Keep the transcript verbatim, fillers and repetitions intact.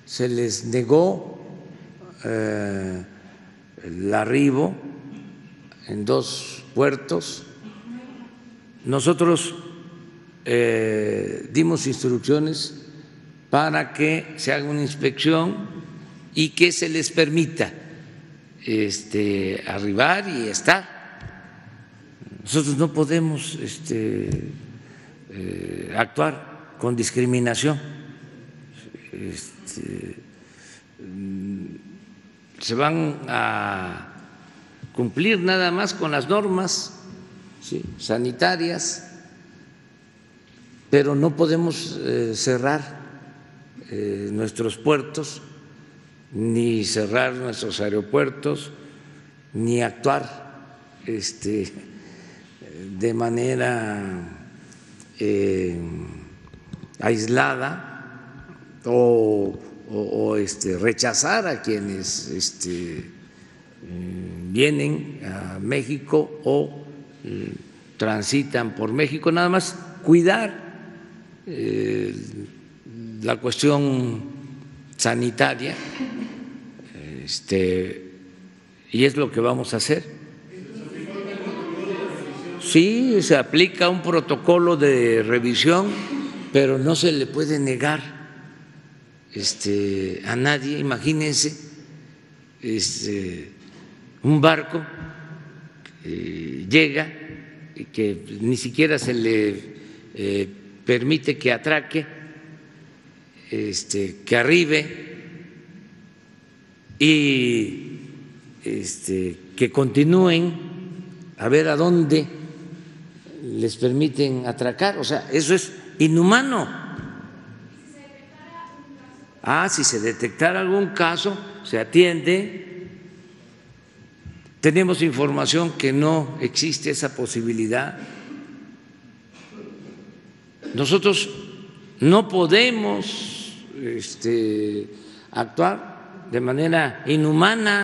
se les negó eh, el arribo en dos puertos. Nosotros eh, dimos instrucciones para que se haga una inspección y que se les permita este, arribar y estar. Nosotros no podemos este, eh, actuar con discriminación. Este, se van a cumplir nada más con las normas, ¿sí?, sanitarias, pero no podemos eh, cerrar eh, nuestros puertos, ni cerrar nuestros aeropuertos, ni actuar este, de manera eh, aislada o, o, o este, rechazar a quienes este, vienen a México o eh, transitan por México, nada más cuidar eh, la cuestión sanitaria, este, y es lo que vamos a hacer. Sí, se aplica un protocolo de revisión, pero no se le puede negar este, a nadie. Imagínense este, un barco que llega y que ni siquiera se le eh, permite que atraque, este, que arribe y este, que continúen a ver a dónde les permiten atracar. O sea, eso es inhumano. Ah, si se detectara algún caso, se atiende. Tenemos información que no existe esa posibilidad. Nosotros no podemos este, actuar de manera inhumana.